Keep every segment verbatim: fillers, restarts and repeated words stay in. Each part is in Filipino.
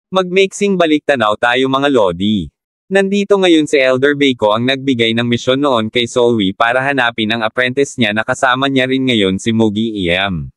Mag-mixing baliktanaw tayo mga lodi. Nandito ngayon si Elder Baiko ang nagbigay ng misyon noon kay Solwi para hanapin ang apprentice niya na kasama niya rin ngayon si Mugi Iem.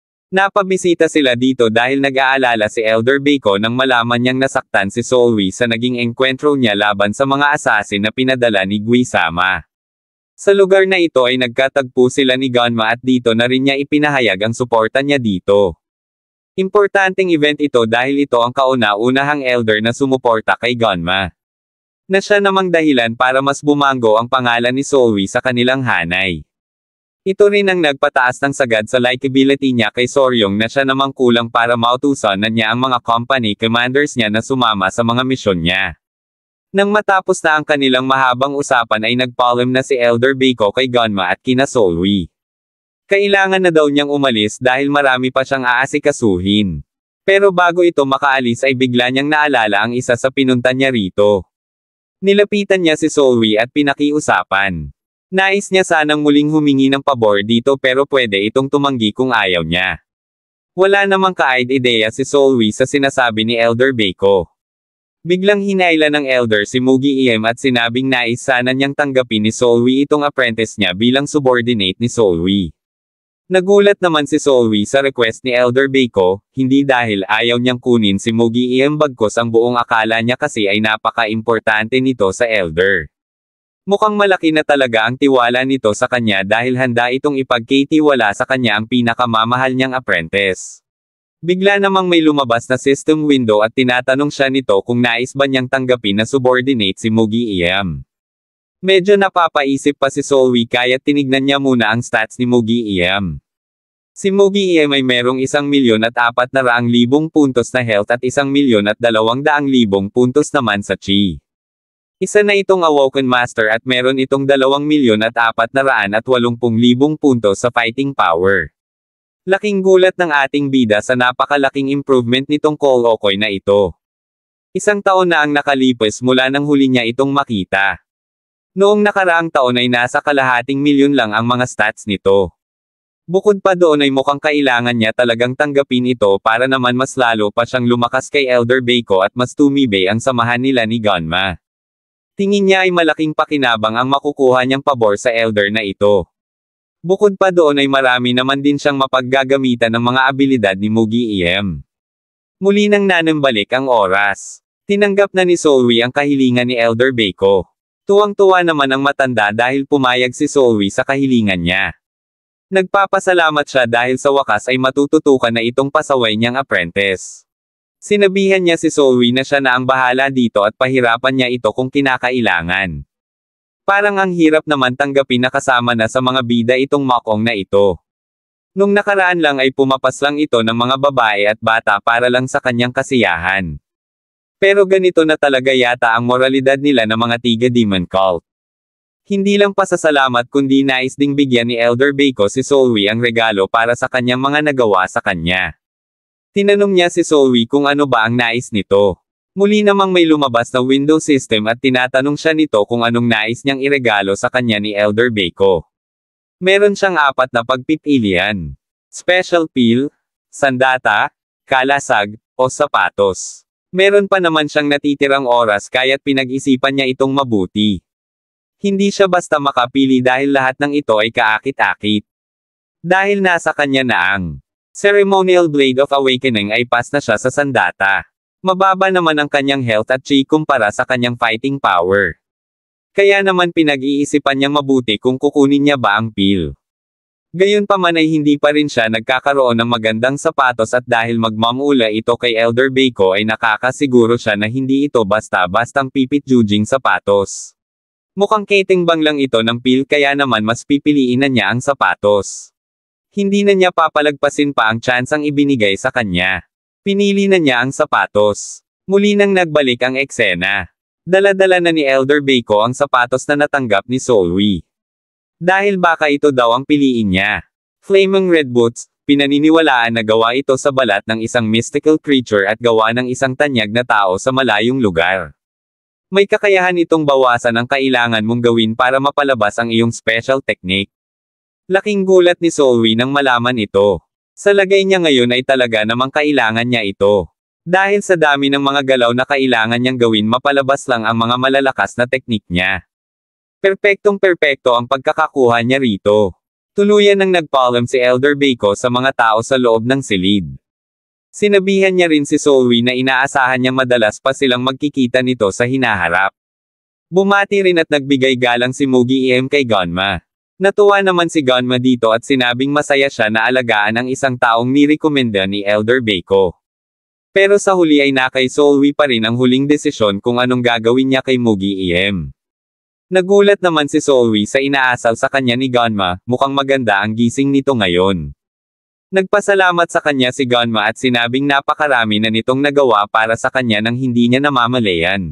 Napabisita sila dito dahil nag-aalala si Elder Baiko nang malaman niyang nasaktan si Solwi sa naging enkwentro niya laban sa mga assassin na pinadala ni Guisama. Sa lugar na ito ay nagkatagpo sila ni Ganma at dito na rin niya ipinahayag ang suporta niya dito. Importanteng event ito dahil ito ang kauna-unahang elder na sumuporta kay Ganma. Na siya namang dahilan para mas bumanggo ang pangalan ni Solwi sa kanilang hanay. Ito rin ang nagpataas ng sagad sa likability niya kay Soryong na siya namang kulang para mautusan na niya ang mga company commanders niya na sumama sa mga misyon niya. Nang matapos na ang kanilang mahabang usapan ay nagpaalam na si Elder Baiko kay Ganma at kina Solwi. Kailangan na daw niyang umalis dahil marami pa siyang aasikasuhin. Pero bago ito makaalis ay bigla niyang naalala ang isa sa pinunta niya rito. Nilapitan niya si Solwi at pinakiusapan. Nais niya sanang muling humingi ng pabor dito pero pwede itong tumanggi kung ayaw niya. Wala namang ka-ideya si Solwi sa sinasabi ni Elder Baiko. Biglang hinailan ng Elder si Mugi Iem at sinabing nais sana niyang tanggapin ni Solwi itong apprentice niya bilang subordinate ni Solwi. Nagulat naman si Solwi sa request ni Elder Baiko, hindi dahil ayaw niyang kunin si Mugi Iem bagkus ang buong akala niya kasi ay napaka-importante nito sa Elder. Mukhang malaki na talaga ang tiwala nito sa kanya dahil handa itong ipagkitiwala sa kanya ang pinakamamahal niyang apprentice. Bigla namang may lumabas na system window at tinatanong siya nito kung nais ba niyang tanggapin na subordinate si Mugi Iem. Medyo napapaisip pa si Solwi kaya't tinignan niya muna ang stats ni Mugi Iem. Si Mugi Iem ay merong isang milyon at apat na raang libong puntos na health at isang milyon at dalawang daang libong puntos naman sa chi. Isa na itong Awoken Master at meron itong dalawang milyon at apat na raan at walumpung libong puntos sa fighting power. Laking gulat ng ating bida sa napakalaking improvement nitong Kolokoy na ito. Isang taon na ang nakalipas mula nang huli niya itong makita. Noong nakaraang taon ay nasa kalahating milyon lang ang mga stats nito. Bukod pa doon ay mukhang kailangan niya talagang tanggapin ito para naman mas lalo pa siyang lumakas kay Elder Baiko at mas tumibay ang samahan nila ni Ganma. Tingin niya ay malaking pakinabang ang makukuha niyang pabor sa Elder na ito. Bukod pa doon ay marami naman din siyang mapaggagamitan ng mga abilidad ni Mugi Iem. Muli nang nanambalik ang oras. Tinanggap na ni Solwi ang kahilingan ni Elder Baiko. Tuwang-tuwa naman ang matanda dahil pumayag si Solwi sa kahilingan niya. Nagpapasalamat siya dahil sa wakas ay matututukan na itong pasaway niyang apprentice. Sinabihan niya si Solwi na siya na ang bahala dito at pahirapan niya ito kung kinakailangan. Parang ang hirap naman tanggapin na kasama na sa mga bida itong makong na ito. Nung nakaraan lang ay pumapas lang ito ng mga babae at bata para lang sa kanyang kasiyahan. Pero ganito na talaga yata ang moralidad nila ng mga tiga-demon cult. Hindi lang pasasalamat kundi nais ding bigyan ni Elder Baiko si Solwi ang regalo para sa kanyang mga nagawa sa kanya. Tinanong niya si Solwi kung ano ba ang nais nito. Muli namang may lumabas na window system at tinatanong siya nito kung anong nais niyang iregalo sa kanya ni Elder Baiko. Meron siyang apat na pagpipilian. Special peel, sandata, kalasag, o sapatos. Meron pa naman siyang natitirang oras kaya't pinag-isipan niya itong mabuti. Hindi siya basta makapili dahil lahat ng ito ay kaakit-akit. Dahil nasa kanya na ang Ceremonial Blade of Awakening ay pas na siya sa sandata. Mababa naman ang kanyang health at chi kumpara sa kanyang fighting power. Kaya naman pinag-iisipan niyang mabuti kung kukunin niya ba ang peel. Gayunpaman ay hindi pa rin siya nagkakaroon ng magandang sapatos at dahil magmamula ito kay Elder Baiko ay nakakasiguro siya na hindi ito basta-bastang pipit-judging sapatos. Mukhang ketimbang lang ito ng peel kaya naman mas pipiliin na niya ang sapatos. Hindi na niya papalagpasin pa ang tsansang ibinigay sa kanya. Pinili na niya ang sapatos. Muli nang nagbalik ang eksena. Dala-dala na ni Elder Baiko ang sapatos na natanggap ni Solwi. Dahil baka ito daw ang piliin niya. Flaming Red Boots, pinaniniwalaan na gawa ito sa balat ng isang mystical creature at gawa ng isang tanyag na tao sa malayong lugar. May kakayahan itong bawasan ang kailangan mong gawin para mapalabas ang iyong special technique. Laking gulat ni Solwi nang malaman ito. Sa lagay niya ngayon ay talaga namang kailangan niya ito. Dahil sa dami ng mga galaw na kailangan niyang gawin mapalabas lang ang mga malalakas na teknik niya. Perpektong-perpekto ang pagkakakuha niya rito. Tuluyan nang nagpaalam si Elder Baiko sa mga tao sa loob ng silid. Sinabihan niya rin si Solwi na inaasahan niyang madalas pa silang magkikita nito sa hinaharap. Bumati rin at nagbigay galang si Mugi Im kay Gonma. Natuwa naman si Gonma dito at sinabing masaya siya na alagaan ang isang taong nirekomenda ni Elder Baiko. Pero sa huli ay na kay Solwi pa rin ang huling desisyon kung anong gagawin niya kay Mugi Im. Nagulat naman si Solwi sa inaasal sa kanya ni Gonma, mukhang maganda ang gising nito ngayon. Nagpasalamat sa kanya si Gonma at sinabing napakarami na nitong nagawa para sa kanya nang hindi niya namamalayan.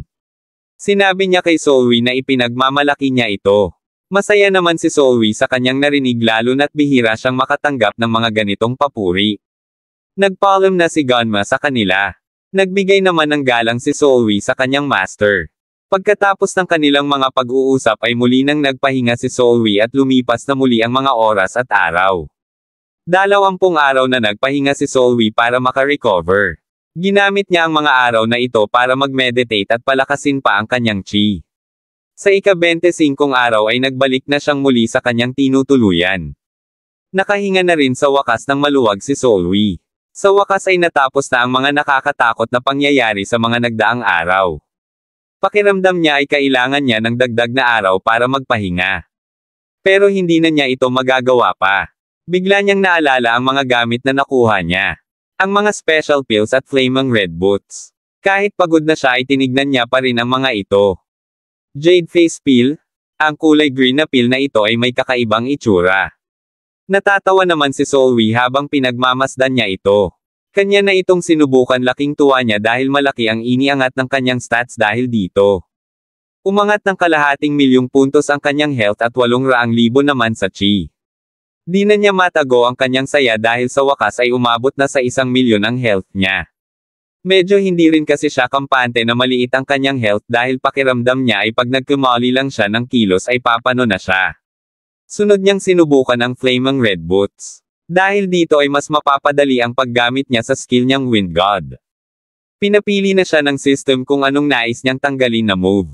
Sinabi niya kay Solwi na ipinagmamalaki niya ito. Masaya naman si Solwi sa kanyang narinig lalo na't bihira siyang makatanggap ng mga ganitong papuri. Nagpaalam na si Gonma sa kanila. Nagbigay naman ng galang si Solwi sa kanyang master. Pagkatapos ng kanilang mga pag-uusap ay muli nang nagpahinga si Solwi at lumipas na muli ang mga oras at araw. Dalawampung araw na nagpahinga si Solwi para makarecover. Ginamit niya ang mga araw na ito para mag-meditate at palakasin pa ang kanyang chi. Sa ika-bentesingkong araw ay nagbalik na siyang muli sa kanyang tinutuluyan. Nakahinga na rin sa wakas ng maluwag si Solwi. Sa wakas ay natapos na ang mga nakakatakot na pangyayari sa mga nagdaang araw. Pakiramdam niya ay kailangan niya ng dagdag na araw para magpahinga. Pero hindi na niya ito magagawa pa. Bigla niyang naalala ang mga gamit na nakuha niya. Ang mga special pills at flaming red boots. Kahit pagod na siya ay tinignan niya pa rin ang mga ito. Jade face pill? Ang kulay green na pill na ito ay may kakaibang itsura. Natatawa naman si Solwi habang pinagmamasdan niya ito. Kanya na itong sinubukan, laking tuwa niya dahil malaki ang iniangat ng kanyang stats dahil dito. Umangat ng kalahating milyong puntos ang kanyang health at walong raang libo naman sa chi. Di na niya matago ang kanyang saya dahil sa wakas ay umabot na sa isang milyon ang health niya. Medyo hindi rin kasi siya kampante na maliit ang kanyang health dahil pakiramdam niya ay pag nagkumali lang siya ng kilos ay papano na siya. Sunod niyang sinubukan ang flaming red boots. Dahil dito ay mas mapapadali ang paggamit niya sa skill niyang Wind God. Pinapili na siya ng system kung anong nais niyang tanggalin na move.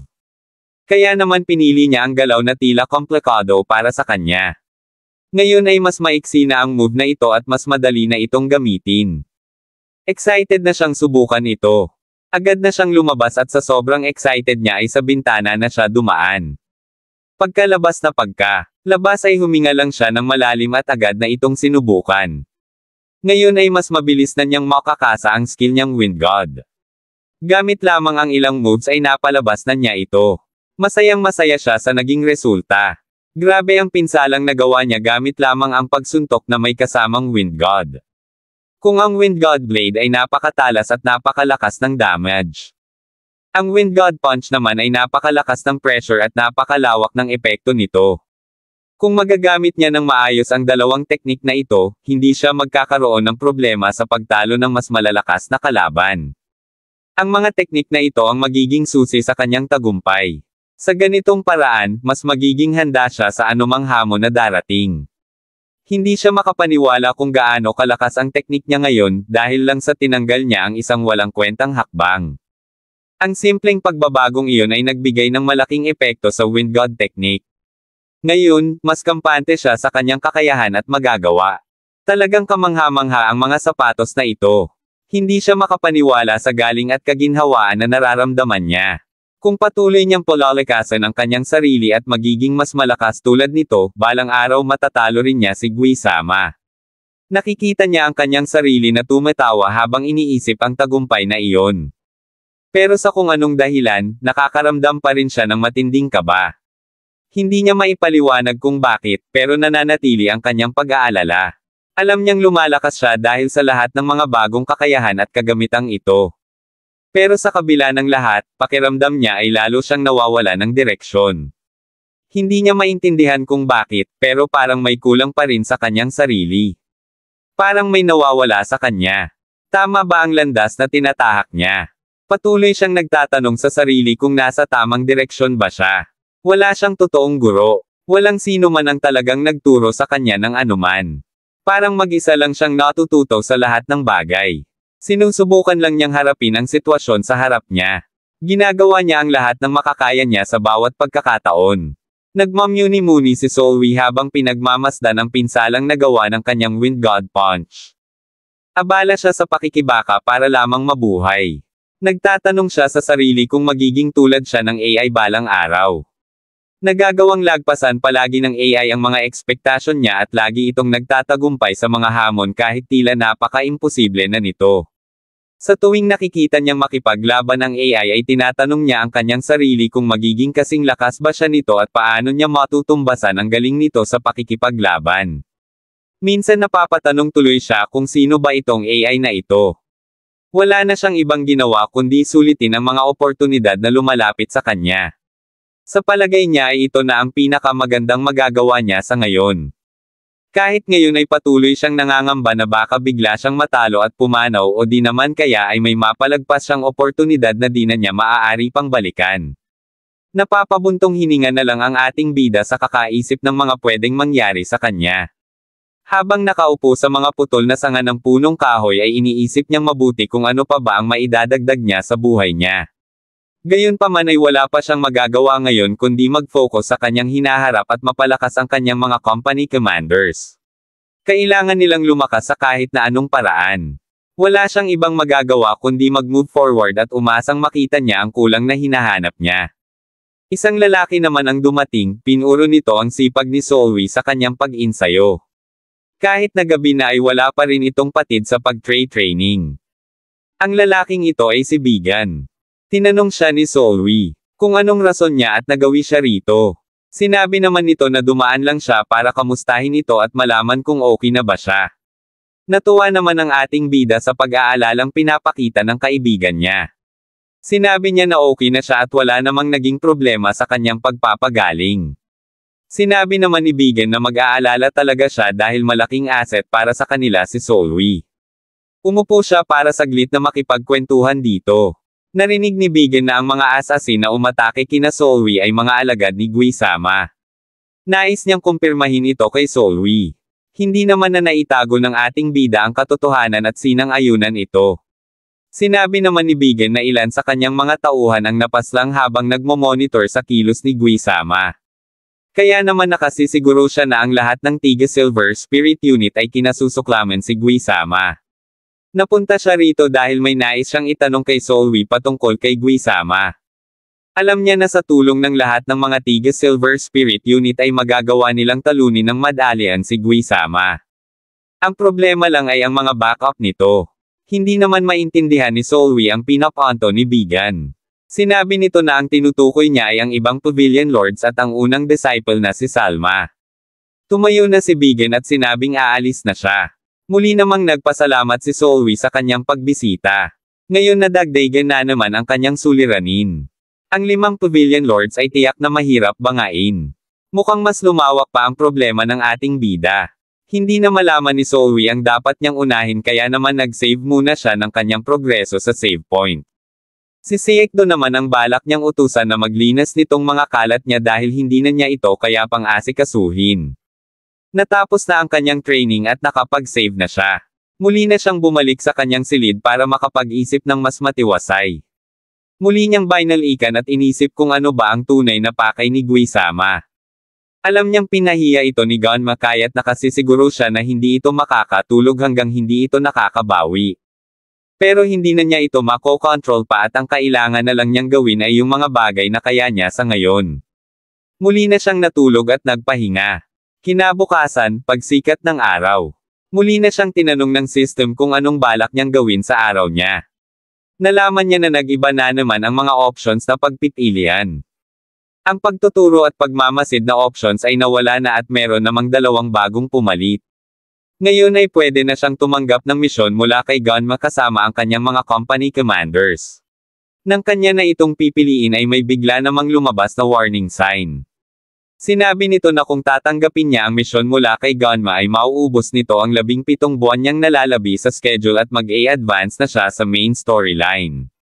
Kaya naman pinili niya ang galaw na tila komplikado para sa kanya. Ngayon ay mas maiksi na ang move na ito at mas madali na itong gamitin. Excited na siyang subukan ito. Agad na siyang lumabas at sa sobrang excited niya ay sa bintana na siya dumaan. Pagkalabas na pagka, labas ay huminga lang siya ng malalim at agad na itong sinubukan. Ngayon ay mas mabilis na niyang makakasa ang skill niyang Wind God. Gamit lamang ang ilang moves ay napalabas na niya ito. Masayang masaya siya sa naging resulta. Grabe ang pinsalang nagawa niya gamit lamang ang pagsuntok na may kasamang Wind God. Kung ang Wind God Blade ay napakatalas at napakalakas ng damage. Ang Wind God Punch naman ay napakalakas ng pressure at napakalawak ng epekto nito. Kung magagamit niya ng maayos ang dalawang teknik na ito, hindi siya magkakaroon ng problema sa pagtalo ng mas malalakas na kalaban. Ang mga teknik na ito ang magiging susi sa kanyang tagumpay. Sa ganitong paraan, mas magiging handa siya sa anumang hamon na darating. Hindi siya makapaniwala kung gaano kalakas ang teknik niya ngayon dahil lang sa tinanggal niya ang isang walang kwentang hakbang. Ang simpleng pagbabagong iyon ay nagbigay ng malaking epekto sa Wind God technique. Ngayon, mas kampante siya sa kanyang kakayahan at magagawa. Talagang kamangha-mangha ang mga sapatos na ito. Hindi siya makapaniwala sa galing at kaginhawaan na nararamdaman niya. Kung patuloy niyang palalakasan ang kanyang sarili at magiging mas malakas tulad nito, balang araw matatalo rin niya si Gui-sama. Nakikita niya ang kanyang sarili na tumatawa habang iniisip ang tagumpay na iyon. Pero sa kung anong dahilan, nakakaramdam pa rin siya ng matinding kaba. Hindi niya maipaliwanag kung bakit, pero nananatili ang kanyang pag-aalala. Alam niyang lumalakas siya dahil sa lahat ng mga bagong kakayahan at kagamitang ito. Pero sa kabila ng lahat, pakiramdam niya ay lalo siyang nawawala ng direksyon. Hindi niya maintindihan kung bakit, pero parang may kulang pa rin sa kanyang sarili. Parang may nawawala sa kanya. Tama ba ang landas na tinatahak niya? Patuloy siyang nagtatanong sa sarili kung nasa tamang direksyon ba siya. Wala siyang totoong guro. Walang sino man ang talagang nagturo sa kanya ng anuman. Parang mag-isa lang siyang natututo sa lahat ng bagay. Sinusubukan lang niyang harapin ang sitwasyon sa harap niya. Ginagawa niya ang lahat ng makakaya niya sa bawat pagkakataon. Nagmamuni-muni si Zoe habang pinagmamasdan ang pinsalang nagawa ng kanyang Wind God Punch. Abala siya sa pakikibaka para lamang mabuhay. Nagtatanong siya sa sarili kung magiging tulad siya ng A I balang araw. Nagagawang lagpasan palagi ng A I ang mga ekspektasyon niya at lagi itong nagtatagumpay sa mga hamon kahit tila napaka-imposible na nito. Sa tuwing nakikita niyang makipaglaban ang A I ay tinatanong niya ang kanyang sarili kung magiging kasing lakas ba siya nito at paano niya matutumbasan ang galing nito sa pakikipaglaban. Minsan napapatanong tuloy siya kung sino ba itong A I na ito. Wala na siyang ibang ginawa kundi sulitin ang mga oportunidad na lumalapit sa kanya. Sa palagay niya ay ito na ang pinakamagandang magagawa niya sa ngayon. Kahit ngayon ay patuloy siyang nangangamba na baka bigla siyang matalo at pumanaw o di naman kaya ay may mapalagpas siyang oportunidad na di na niya maaari pang balikan. Napapabuntong hininga na lang ang ating bida sa kakaisip ng mga pwedeng mangyari sa kanya. Habang nakaupo sa mga putol na sanga ng punong kahoy ay iniisip niyang mabuti kung ano pa ba ang maidadagdag niya sa buhay niya. Gayunpaman ay wala pa siyang magagawa ngayon kundi mag-focus sa kanyang hinaharap at mapalakas ang kanyang mga company commanders. Kailangan nilang lumakas sa kahit na anong paraan. Wala siyang ibang magagawa kundi mag-move forward at umasang makita niya ang kulang na hinahanap niya. Isang lalaki naman ang dumating, pinuro nito ang sipag ni Zoe sa kanyang pag-insayo. Kahit na gabi na ay wala pa rin itong patid sa pag-training. Ang lalaking ito ay si Bigan. Tinanong siya ni Zoe kung anong rason niya at nagawi siya rito. Sinabi naman nito na dumaan lang siya para kamustahin ito at malaman kung okay na ba siya. Natuwa naman ang ating bida sa pag-aalalang pinapakita ng kaibigan niya. Sinabi niya na okay na siya at wala namang naging problema sa kanyang pagpapagaling. Sinabi naman ni Bigan na mag-aalala talaga siya dahil malaking asset para sa kanila si Zoe. Umupo siya para saglit na makipagkwentuhan dito. Narinig ni Bigan na ang mga assassin na umatake kina Zoe ay mga alagad ni Guisama. Nais niyang kumpirmahin ito kay Zoe. Hindi naman na naitago ng ating bida ang katotohanan at sinang-ayunan ito. Sinabi naman ni Bigan na ilan sa kanyang mga tauhan ang napaslang habang nagmomonitor sa kilos ni Guisama. Kaya naman nakasisiguro siya na ang lahat ng Tiga Silver Spirit Unit ay kinasusuklaman si Guisama. Napunta siya rito dahil may nais siyang itanong kay Zoe patungkol kay Guisama. Alam niya na sa tulong ng lahat ng mga Tiga Silver Spirit Unit ay magagawa nilang talunin ng madalian si Guisama. Ang problema lang ay ang mga backup nito. Hindi naman maintindihan ni Zoe ang pinapanto ni Bigan. Sinabi nito na ang tinutukoy niya ay ang ibang Pavilion Lords at ang unang disciple na si Salma. Tumayo na si Bigan at sinabing aalis na siya. Muli namang nagpasalamat si Zoe sa kanyang pagbisita. Ngayon nadagdagan na naman ang kanyang suliranin. Ang limang Pavilion Lords ay tiyak na mahirap bangain. Mukhang mas lumawak pa ang problema ng ating bida. Hindi na malaman ni Zoe ang dapat niyang unahin kaya naman nag-save muna siya ng kanyang progreso sa save point. Si Seekdo naman ang balak niyang utusan na maglinas nitong mga kalat niya dahil hindi na niya ito kaya pang-asikasuhin. Natapos na ang kanyang training at nakapag-save na siya. Muli na siyang bumalik sa kanyang silid para makapag-isip ng mas matiwasay. Muli niyang binalikan at inisip kung ano ba ang tunay na pakay ni Guisama. Alam niyang pinahiya ito ni Gonma kaya't nakasisiguro siya na hindi ito makakatulog hanggang hindi ito nakakabawi. Pero hindi na niya ito mako-control pa at ang kailangan na lang niyang gawin ay yung mga bagay na kaya niya sa ngayon. Muli na siyang natulog at nagpahinga. Kinabukasan, pagsikat ng araw. Muli na siyang tinanong ng system kung anong balak niyang gawin sa araw niya. Nalaman niya na nag-iba na naman ang mga options na pagpipilian. Ang pagtuturo at pagmamasid na options ay nawala na at meron namang dalawang bagong pumalit. Ngayon ay pwede na siyang tumanggap ng misyon mula kay Gonma kasama ang kanyang mga company commanders. Nang kanya na itong pipiliin ay may bigla namang lumabas na warning sign. Sinabi nito na kung tatanggapin niya ang misyon mula kay Gonma ay mauubos nito ang labing pitong buwan niyang nalalabi sa schedule at mag-a-advance na siya sa main storyline.